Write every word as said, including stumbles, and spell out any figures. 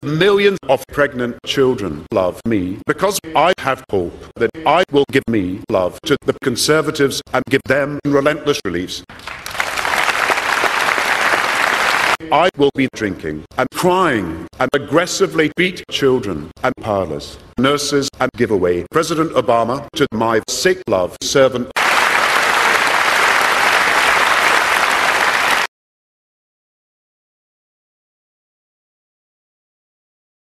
Millions of pregnant children love me because I have hope that I will give me love to the Conservatives and give them relentless reliefs. I will be drinking and crying and aggressively beat children and powerless nurses and give away President Obama to my sick love servant.